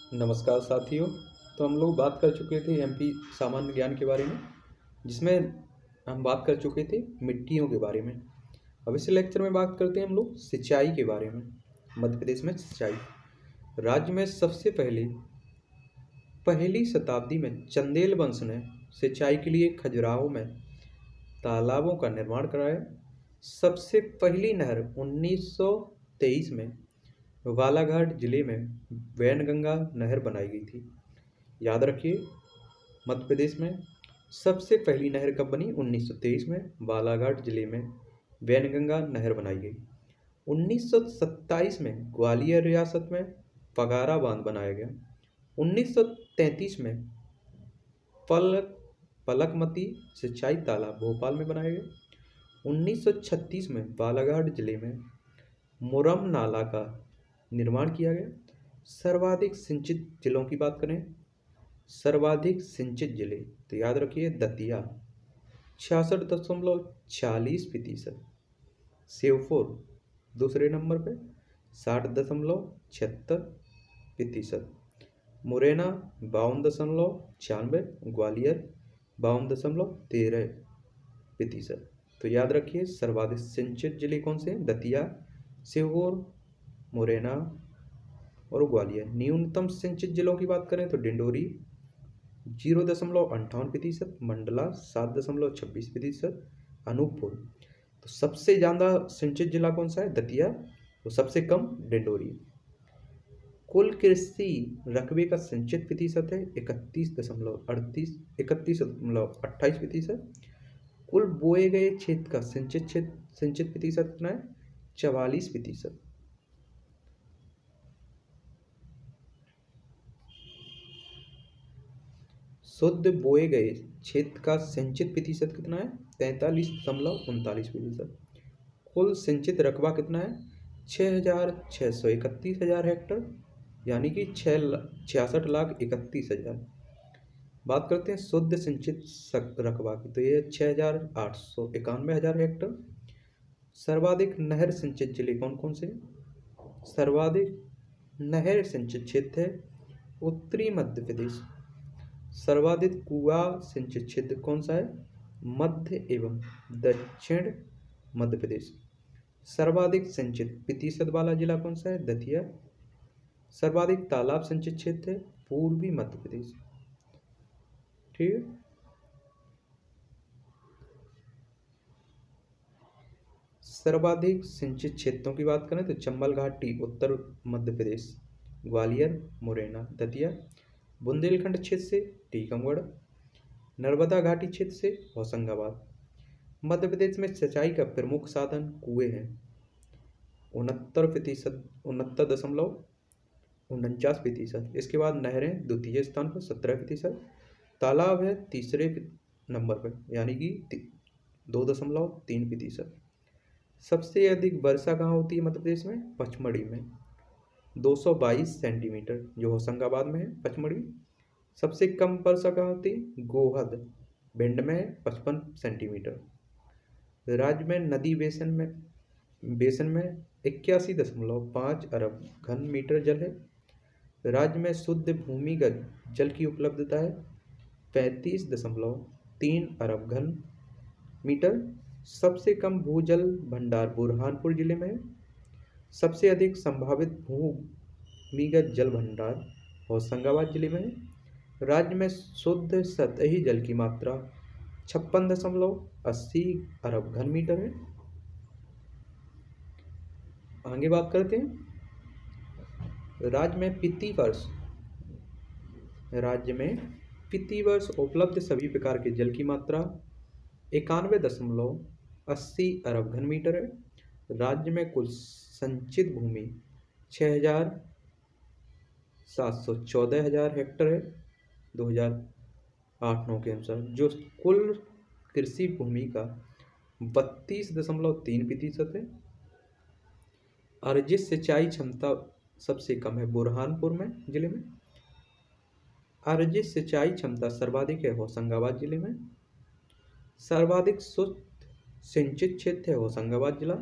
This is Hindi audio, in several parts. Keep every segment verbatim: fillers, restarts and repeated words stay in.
नमस्कार साथियों। तो हम लोग बात कर चुके थे एमपी सामान्य ज्ञान के बारे में, जिसमें हम बात कर चुके थे मिट्टियों के बारे में। अब इस लेक्चर में बात करते हैं हम लोग सिंचाई के बारे में। मध्य प्रदेश में सिंचाई राज्य में सबसे पहले पहली शताब्दी में चंदेल वंश ने सिंचाई के लिए खजुराहो में तालाबों का निर्माण कराया। सबसे पहली नहर उन्नीस सौ तेईस में बालाघाट जिले में वैनगंगा नहर बनाई गई थी। याद रखिए, मध्य प्रदेश में सबसे पहली नहर कब बनी? उन्नीस सौ तेईस में बालाघाट जिले में वैनगंगा नहर बनाई गई। उन्नीस सौ सत्ताईस में ग्वालियर रियासत में पगारा बांध बनाया गया। उन्नीस सौ तैंतीस में पलक पलकमती सिंचाई तालाब भोपाल में बनाया गया। उन्नीस सौ छत्तीस में बालाघाट जिले में मुरम नाला का निर्माण किया गया। सर्वाधिक सिंचित जिलों की बात करें, सर्वाधिक सिंचित जिले तो याद रखिए दतिया छियासठ दशमलव चालीस प्रतिशत, श्योपुर दूसरे नंबर पे साठ दशमलव छिहत्तर प्रतिशत, मुरैना बावन दशमलव छियानवे, ग्वालियर बावन दशमलव तेरह प्रतिशत। तो याद रखिए सर्वाधिक सिंचित जिले कौन से हैं? दतिया, श्योपुर, मुरैना और ग्वालियर। न्यूनतम सिंचित जिलों की बात करें तो डिंडोरी जीरो दशमलव अंठावन प्रतिशत, मंडला सात दशमलव छब्बीस प्रतिशत, अनूपपुर। तो सबसे ज़्यादा सिंचित जिला कौन सा है? दतिया। तो सबसे कम डिंडोरी। कुल कृषि रकबे का सिंचित प्रतिशत है इकतीस दशमलव अड़तीस इकतीस दशमलव अट्ठाईस प्रतिशत। कुल बोए गए क्षेत्र का सिंचित क्षेत्र सिंचित प्रतिशत कितना है? चवालीस प्रतिशत। शुद्ध बोए गए क्षेत्र का सिंचित प्रतिशत कितना है? तैंतालीस दशमलव उनतालीस प्रतिशत। कुल सिंचित रकबा कितना है? छः हजार छः सौ इकतीस हजार हेक्टर, यानी कि छः छियासठ लाख इकतीस हजार। बात करते हैं शुद्ध सिंचित रकबा की, तो ये छः हजार आठ सौ इक्यानवे हजार हेक्टर। सर्वाधिक नहर सिंचित जिले कौन कौन से? सर्वाधिक नहर सिंचित क्षेत्र है उत्तरी मध्य प्रदेश। सर्वाधिक कुआं सिंचित क्षेत्र कौन सा है? मध्य एवं दक्षिण मध्य प्रदेश। सर्वाधिक सिंचित प्रतिशत वाला जिला कौन सा है? दतिया। सर्वाधिक तालाब सिंचित क्षेत्र है पूर्वी मध्य प्रदेश। ठीक है। सर्वाधिक सिंचित क्षेत्रों की बात करें तो चंबल घाटी उत्तर मध्य प्रदेश, ग्वालियर, मुरैना, दतिया। बुंदेलखंड क्षेत्र से टीकमगढ़, नर्मदा घाटी क्षेत्र से होशंगाबाद। मध्य प्रदेश में सिंचाई का प्रमुख साधन कुएं हैं उनहत्तर प्रतिशत उनहत्तर दशमलव उनचास प्रतिशत। इसके बाद नहरें द्वितीय स्थान पर सत्रह प्रतिशत। तालाब है तीसरे नंबर पर, यानी कि दो दशमलव तीन प्रतिशत। सबसे अधिक वर्षा कहाँ होती है मध्य प्रदेश में? पचमढ़ी में दो सौ बाईस सेंटीमीटर, जो होशंगाबाद में है पचमढ़ी। सबसे कम वर्षा कहाँ होती है? गोहद भिंड में पचपन सेंटीमीटर। राज्य में नदी बेसन में बेसन में इक्यासी दशमलव पाँच अरब घन मीटर जल है। राज्य में शुद्ध भूमिगत जल की उपलब्धता है पैंतीस दशमलव तीन अरब घन मीटर। सबसे कम भूजल भंडार बुरहानपुर जिले में है। सबसे अधिक संभावित भूमिगत जल भंडार होशंगाबाद जिले में है। राज्य में शुद्ध सतही जल की मात्रा छप्पन दशमलव अस्सी अरब घन मीटर है। आगे बात करते हैं राज्य में प्रति वर्ष राज्य में प्रति वर्ष उपलब्ध सभी प्रकार के जल की मात्रा इक्यानवे दशमलव अस्सी अरब घन मीटर है। राज्य में कुल संचित भूमि छः हजार सात सौ चौदह हजार हेक्टर है दो हजार आठ नौ के अनुसार, जो कुल कृषि भूमि का बत्तीस दशमलव तीन प्रतिशत है। अर्जित सिंचाई क्षमता सबसे कम है बुरहानपुर में जिले में। अर्जित सिंचाई क्षमता सर्वाधिक है होशंगाबाद जिले में। सर्वाधिक शुद्ध सिंचित क्षेत्र है होशंगाबाद जिला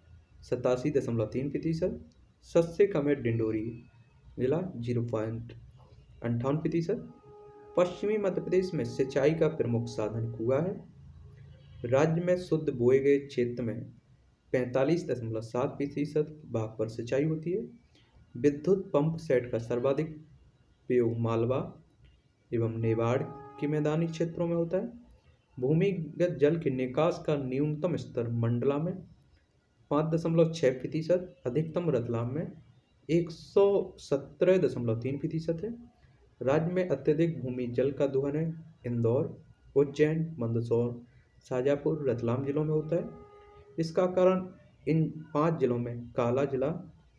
सतासी दशमलव तीन प्रतिशत। सबसे कम है डिंडोरी जिला जीरो पॉइंट अंठावन प्रतिशत। पश्चिमी मध्य प्रदेश में सिंचाई का प्रमुख साधन कुआं है। राज्य में शुद्ध बोए गए क्षेत्र में पैंतालीस दशमलव सात प्रतिशत भाग पर सिंचाई होती है। विद्युत पंप सेट का सर्वाधिक प्रयोग मालवा एवं नेवाड़ के मैदानी क्षेत्रों में होता है। भूमिगत जल के निकास का न्यूनतम स्तर मंडला में पाँच दशमलव छः प्रतिशत, अधिकतम रतलाम में एक सौ सत्रह दशमलव तीन प्रतिशत है। राज्य में अत्यधिक भूमि जल का दोहन है इंदौर, उज्जैन, मंदसौर, शाजापुर, रतलाम जिलों में होता है। इसका कारण इन पांच जिलों में काला जिला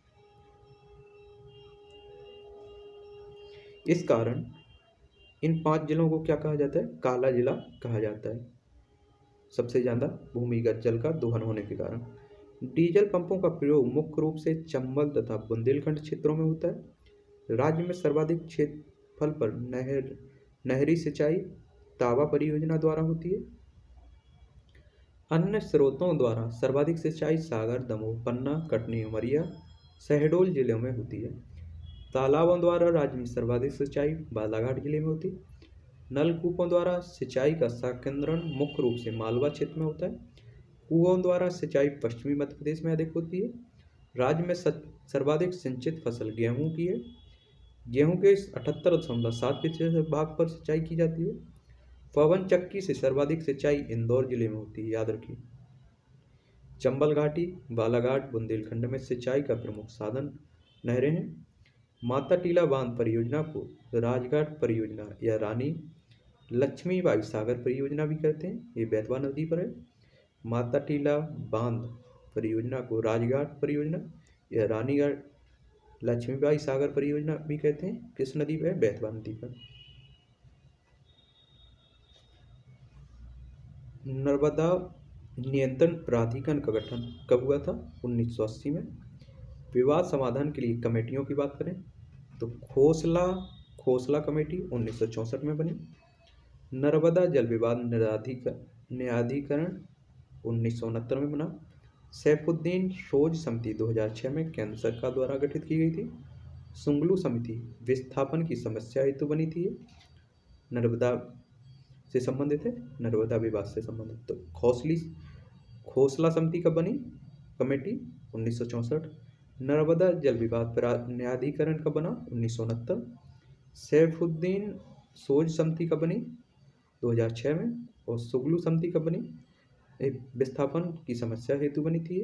इस कारण इन पांच जिलों को क्या कहा जाता है? काला जिला कहा जाता है, सबसे ज़्यादा भूमिगत जल का दोहन होने के कारण। डीजल पंपों का प्रयोग मुख्य रूप से चंबल तथा बुंदेलखंड क्षेत्रों में होता है। राज्य में सर्वाधिक क्षेत्रफल पर नहर नहरी सिंचाई तावा परियोजना द्वारा होती है। अन्य स्रोतों द्वारा सर्वाधिक सिंचाई सागर, दमोह, पन्ना, कटनी, उमरिया, शहडोल जिलों में होती है। तालाबों द्वारा राज्य में सर्वाधिक सिंचाई बालाघाट जिले में होती है। नलकूपों द्वारा सिंचाई का संकेंद्रण मुख्य रूप से मालवा क्षेत्र में होता है। कुओं द्वारा सिंचाई पश्चिमी मध्य प्रदेश में अधिक होती है। राज्य में सर्वाधिक सिंचित फसल गेहूं की है। गेहूं के अठहत्तर दशमलव सात प्रतिशत भाग पर सिंचाई की जाती है। पवन चक्की से सर्वाधिक सिंचाई इंदौर जिले में होती है, याद रखिए। चंबल घाटी, बालाघाट, बुंदेलखंड में सिंचाई का प्रमुख साधन नहरें हैं। माता टीला बांध परियोजना को राजघाट परियोजना या रानी लक्ष्मीबाई सागर परियोजना भी कहते हैं। ये बेतवा नदी पर है। माता टीला बांध परियोजना को राजघाट परियोजना या रानीघाट लक्ष्मीबाई सागर परियोजना भी कहते हैं। किस नदी पर है? बेतवा नदी पर। नर्मदा नियंत्रण प्राधिकरण का गठन कब हुआ था? उन्नीस सौ अस्सी में। विवाद समाधान के लिए कमेटियों की बात करें तो खोसला खोसला कमेटी उन्नीस सौ चौंसठ में बनी। नर्मदा जल विवाद न्यायाधिकरण उन्नीस सौ उनहत्तर में बना। सैफुद्दीन सोज समिति दो हज़ार छह में केंद्र सरकार द्वारा गठित की गई थी। सुंगलू समिति विस्थापन की समस्या हेतु बनी थी। नर्मदा से संबंधित है, नर्मदा विवाद से संबंधित। तो खोसली खोसला समिति कब बनी कमेटी? उन्नीस सौ चौंसठ। नर्मदा जल विवाद न्यायाधिकरण कब बना? उन्नीस सौ उनहत्तर। सैफुद्दीन सोज समिति कब बनी? दो हज़ार छह में। और सुगलू समिति कब बनी? विस्थापन की समस्या हेतु बनी थी।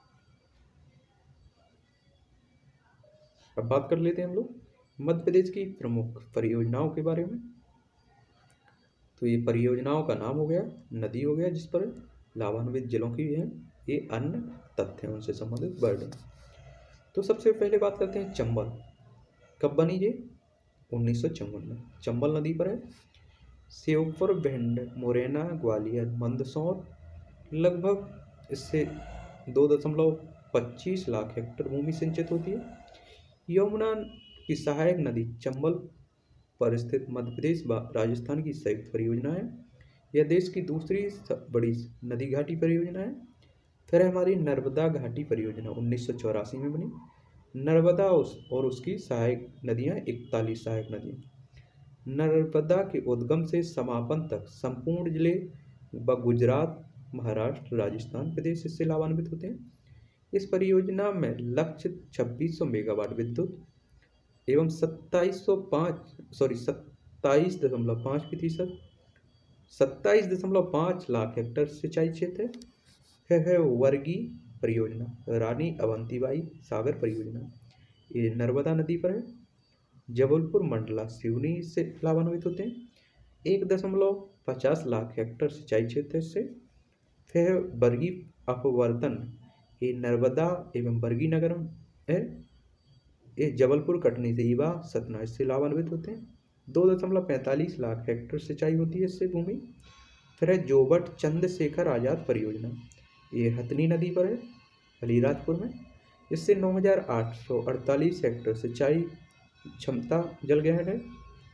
अब बात कर लेते हैं हम लोग मध्य प्रदेश की प्रमुख परियोजनाओं के बारे में। तो ये परियोजनाओं का नाम हो गया, नदी हो गया जिस पर लाभान्वित जिलों की है, ये अन्य तथ्य उनसे संबंधित वर्ड। तो सबसे पहले बात करते हैं चंबल। कब बनी ये? उन्नीस सौ चौवन में। चंबल नदी पर है। श्योपुर, भिंड, मुरैना, ग्वालियर, मंदसौर लगभग इससे दो दशमलव पच्चीस लाख हेक्टेयर भूमि सिंचित होती है। यमुना की सहायक नदी चंबल पर स्थित मध्य प्रदेश व राजस्थान की संयुक्त परियोजना है। यह देश की दूसरी बड़ी नदी घाटी परियोजना है। फिर हमारी नर्मदा घाटी परियोजना उन्नीस सौ चौरासी में बनी। नर्मदा और उसकी सहायक नदियाँ इकतालीस सहायक नदियाँ। नर्मदा के उद्गम से समापन तक संपूर्ण जिले व गुजरात, महाराष्ट्र, राजस्थान प्रदेश इससे लाभान्वित होते हैं। इस परियोजना में लक्ष्य छब्बीस सौ मेगावाट विद्युत एवं सत्ताईस सौ पाँच सॉरी सत्ताईस दशमलव पाँच प्रतिशत सत्ताईस दशमलव पाँच लाख हेक्टेयर सिंचाई क्षेत्र है। है वर्गी परियोजना, रानी अवंतीबाई सागर परियोजना, ये नर्मदा नदी पर है। जबलपुर, मंडला, सिवनी से लाभान्वित होते हैं। एक दशमलव पचास लाख हेक्टेयर सिंचाई क्षेत्र इससे। फिर बरगी अपवर्तन, ये नर्मदा एवं बरगी नगर है। ये जबलपुर, कटनी, रीवा, सतना इससे लाभान्वित होते हैं। दो दशमलव पैंतालीस लाख हेक्टेयर सिंचाई होती है इससे भूमि। फिर है जोबट चंद्रशेखर आजाद परियोजना, ये हथनी नदी पर है, अलीराजपुर में। इससे नौ हजार आठ सौ अड़तालीस हेक्टेयर सिंचाई क्षमता जल ग्रहण है।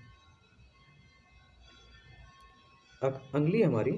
अब अगली हमारी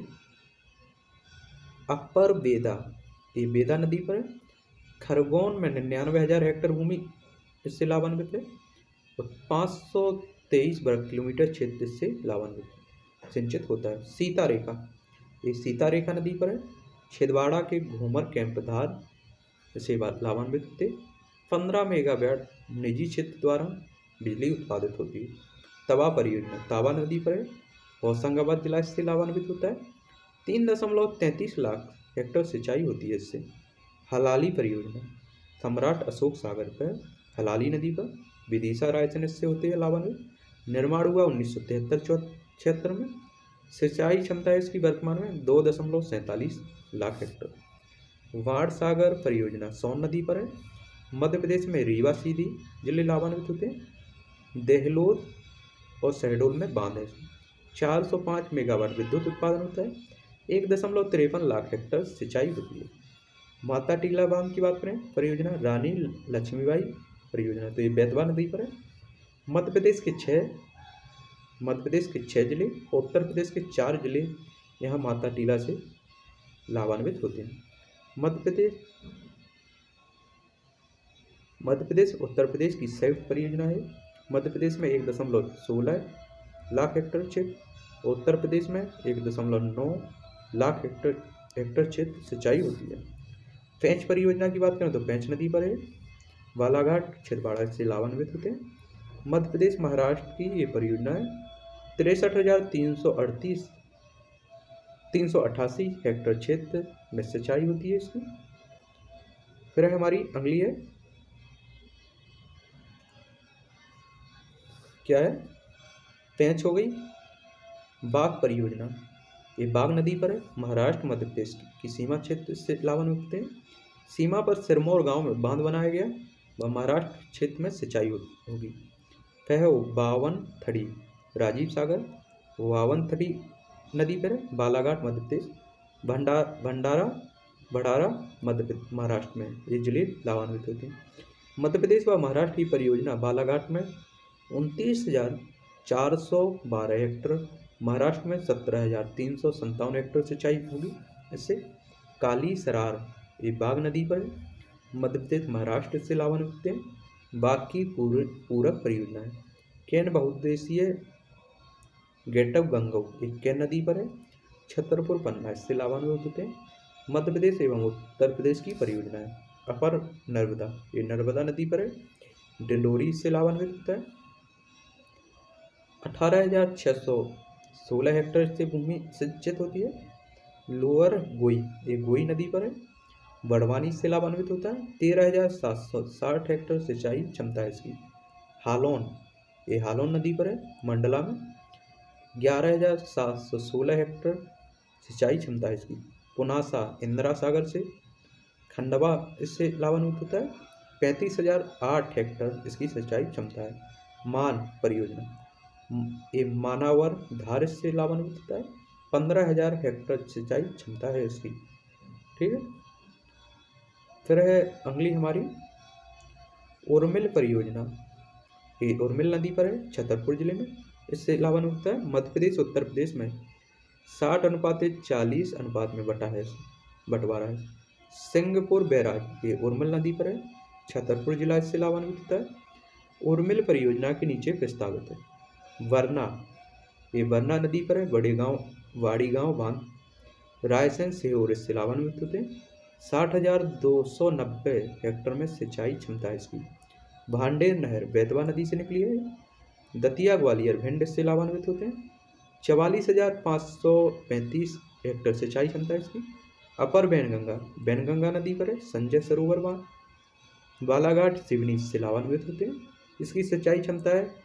अपर बेदा, ये बेदा नदी पर है। खरगोन में निन्यानवे हजार हेक्टेयर भूमि इससे लाभान्वित है। और पाँच सौ तेईस वर्ग किलोमीटर क्षेत्र से लाभान्वित सिंचित होता है। सीता रेखा, ये सीता रेखा नदी पर है। छिंदवाड़ा के घूमर कैंप धार से लाभान्वित होते। पंद्रह मेगावाट निजी क्षेत्र द्वारा बिजली उत्पादित होती है। तवा परियोजना तावा नदी पर है। होशंगाबाद जिला इससे लाभान्वित होता है। तीन दशमलव तैंतीस लाख हेक्टेयर सिंचाई होती है इससे। हलाली परियोजना सम्राट अशोक सागर पर, हलाली नदी पर विदिशा रायसेन इससे होते हैं लाभान्वित। निर्माण हुआ उन्नीस सौ तिहत्तर छिहत्तर में। सिंचाई क्षमता है इसकी वर्तमान में दो दशमलव सैंतालीस लाख हेक्टेयर। वाड़ सागर परियोजना सोन नदी पर है। मध्य प्रदेश में रीवा सीधी जिले लाभान्वित होते हैं। देहलोद और शहडोल में बांध है। चार सौ पाँच मेगावाट विद्युत उत्पादन होता है। एक दशमलव तिरपन लाख हेक्टेयर सिंचाई होती है। माता टीला बांध की बात करें परियोजना रानी लक्ष्मीबाई परियोजना, तो ये बेतवा नदी पर है। मध्य प्रदेश के छः मध्य प्रदेश के छः जिले, उत्तर प्रदेश के चार जिले यहाँ माता टीला से लाभान्वित होते हैं। मध्य प्रदेश मध्य प्रदेश उत्तर प्रदेश की संयुक्त परियोजना है। मध्य प्रदेश में एक दशमलव सोलह लाख हेक्टेयर क्षेत्र, उत्तर प्रदेश में एक दशमलव नौ लाख हेक्टेयर हेक्टेयर क्षेत्र सिंचाई होती है। पेंच परियोजना की बात करें तो पेंच नदी पर है। बालाघाट छिंदवाड़ा से लाभान्वित होते हैं। मध्य प्रदेश महाराष्ट्र की ये परियोजना है। तिरसठ हजार तीन सौ अड़तीस तीन सौ अट्ठासी हेक्टेयर क्षेत्र में सिंचाई होती है इसकी। फिर है हमारी अगली है क्या है, पेंच हो गई। बाघ परियोजना, ये बाघ नदी पर है। महाराष्ट्र मध्य प्रदेश की सीमा क्षेत्र से लाभान्वित होते हैं। सीमा पर सिरमौर गांव में बांध बनाया गया व महाराष्ट्र क्षेत्र में सिंचाई होगी। वह बावन थड़ी राजीव सागर बावन थड़ी नदी पर है। बालाघाट मध्य प्रदेश, भंडा भंडारा भंडारा मध्य महाराष्ट्र में ये जिले लाभान्वित होते हैं। मध्य प्रदेश व महाराष्ट्र की परियोजना बालाघाट में उनतीस हजार चार सौ बारह हेक्टेयर, महाराष्ट्र में सत्रह हजार तीन सौ संतावन हेक्टेयर सिंचाई होगी इससे। काली सरार ये बाघ नदी पर है। मध्य प्रदेश महाराष्ट्र से लाभान्वित होते हैं। बाघ की पूरक परियोजना है। केन बहुउद्देशीय गेटअप गंगो एक केन नदी पर है। छतरपुर पन्ना इससे लाभान्वित होते हैं। मध्य प्रदेश एवं उत्तर प्रदेश की परियोजना है। अपर नर्मदा ये नर्मदा नदी पर है। डिंडोरी इससे लाभान्वित होता है। अठारह हजार छः सौ सोलह हेक्टेयर से भूमि सिंचित होती है। लोअर गोई ये गोई नदी पर है। बड़वानी से लाभान्वित होता है। तेरह हजार सात सौ साठ हेक्टेयर सिंचाई क्षमता है इसकी। हालोन ये हालोन नदी पर है मंडला में। ग्यारह हजार सात सौ सोलह हेक्टेयर सिंचाई क्षमता है इसकी। पुनासा इंदिरा सागर से खंडवा इससे लाभान्वित होता है। पैंतीस हजार आठ हेक्टेयर इसकी सिंचाई क्षमता है। मान परियोजना ये मानावर धार से लाभान्वित होता है। पंद्रह हजार हेक्टेयर सिंचाई क्षमता है इसकी। ठीक है, फिर है अगली हमारी उर्मिल परियोजना, ये उर्मिल नदी पर है छतरपुर जिले में, इससे लाभान्वित होता है। मध्य प्रदेश उत्तर प्रदेश में साठ अनुपात चालीस अनुपात में बटा है बंटवारा है। सिंहपुर बैराज ये उर्मिल नदी पर है, छतरपुर जिला इससे लाभान्वित होता है। उर्मिल परियोजना के नीचे प्रस्तावित है वरना ये वरना नदी पर है। बड़े गांव वाड़ी गांव बांध रायसेन सीहोर इससे लाभान्वित होते हैं। साठ हजार दो सौ नब्बे हेक्टेयर में सिंचाई क्षमता है इसकी। भांडेर नहर बेतवा नदी से निकली है। दतिया ग्वालियर भिंड इससे लाभान्वित होते हैं। चवालीस हजार पाँच सौ पैंतीस हेक्टेयर सिंचाई क्षमता है इसकी। अपर बैनगंगा बैनगंगा नदी पर है संजय सरोवर बांध। बालाघाट सिवनी से लाभान्वित होते हैं। इसकी सिंचाई क्षमता है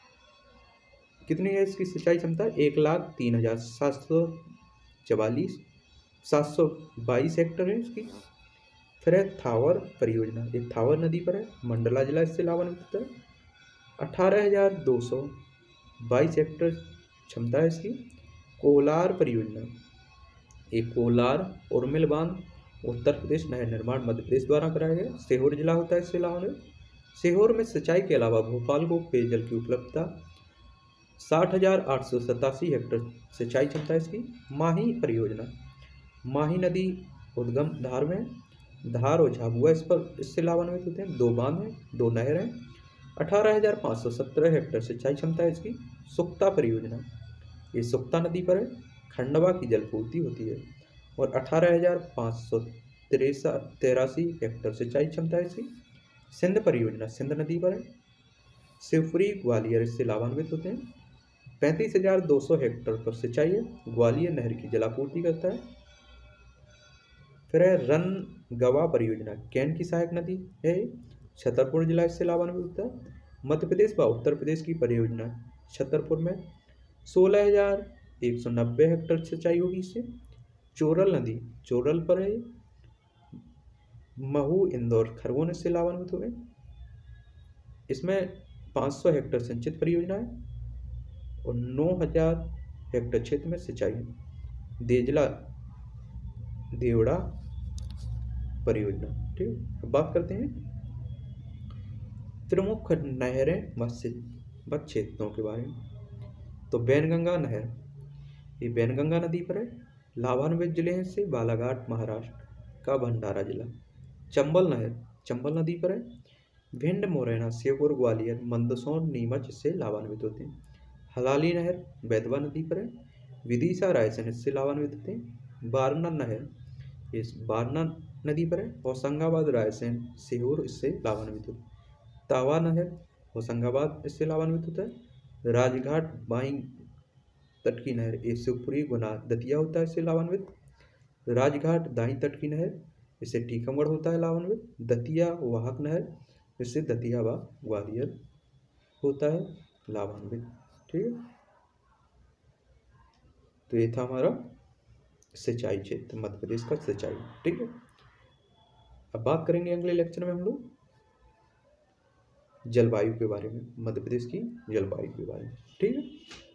कितनी है, इसकी सिंचाई क्षमता एक लाख तीन हजार सात सौ चवालीस सात सौ बाईस हेक्टेयर है इसकी। फिर है थावर परियोजना, ये थावर नदी पर है मंडला जिला इससे लाभान्वित होता है। अठारह हजार दो सौ बाईस हेक्टेयर क्षमता है इसकी। कोलार परियोजना, ये कोलार उर्मिल बांध उत्तर प्रदेश नहर निर्माण मध्य प्रदेश द्वारा कराया गया। सीहोर जिला होता है इससे लाभान्वित। सीहोर में सिंचाई के अलावा भोपाल को पेयजल की उपलब्धता साठ हजार आठ सौ सतासी हेक्टेयर सिंचाई क्षमता है इसकी। माही परियोजना, माही नदी उद्गम धार में, धार और झाबुआ इस पर इससे लाभान्वित होते हैं। दो बांध हैं, दो नहर हैं। अठारह हजार पाँच सौ सत्रह हेक्टेयर सिंचाई क्षमता है इसकी। सुक्ता परियोजना, ये सुक्ता नदी पर है, खंडवा की जलपूर्ति होती है। और अठारह हजार पाँच सौ तिरसा तिरासी हेक्टेयर सिंचाई क्षमता है इसकी। सिंध परियोजना सिंध नदी पर है, शिवपुरी ग्वालियर इससे लाभान्वित होते हैं। पैंतीस हजार दो सौ हेक्टेयर पर सिंचाई है, ग्वालियर नहर की जलापूर्ति करता है। फिर है रन गवा परियोजना, कैन की सहायक नदी है, छतरपुर जिला इससे लाभान्वित होता है। मध्य प्रदेश व उत्तर प्रदेश की परियोजना छतरपुर में सोलह हजार एक सौ नब्बे हेक्टेयर सिंचाई होगी इससे। चोरल नदी चोरल पर है, महू इंदौर खरगोन इससे लाभान्वित हुए। इसमें पाँच सौ हेक्टेयर सिंचित परियोजना है और नौ हजार हेक्टेयर क्षेत्र में सिंचाई है। देजला देवड़ा परियोजना, ठीक है। अब बात करते हैं प्रमुख नहरें व क्षेत्रों के बारे में। तो बैनगंगा नहर, ये बैनगंगा नदी पर है, लाभान्वित जिले हैं इससे बालाघाट महाराष्ट्र का भंडारा जिला। चंबल नहर चंबल नदी पर है, भिंड मुरैना श्योपुर ग्वालियर मंदसौर नीमच इससे लाभान्वित होते हैं। हलाली नहर बेतवा नदी पर है, विदिशा रायसेन इससे लाभान्वित होते हैं। बारना नहर इस बारना नदी पर है, होशंगाबाद रायसेन सीहोर इससे लाभान्वित होते हैं। तावा नहर होशंगाबाद इससे लाभान्वित होता है। राजघाट बाई तट की नहर ये शिवपुरी गुना दतिया होता है इससे लाभान्वित। राजघाट दाई तट की नहर इससे टीकमगढ़ होता है लाभान्वित। दतिया वाहक नहर इससे दतिया व ग्वालियर होता है लाभान्वित, ठीक है। तो ये था हमारा सिंचाई क्षेत्र, मध्य प्रदेश का सिंचाई, ठीक है। अब बात करेंगे अगले लेक्चर में हम लोग जलवायु के बारे में, मध्य प्रदेश की जलवायु के बारे में, ठीक है।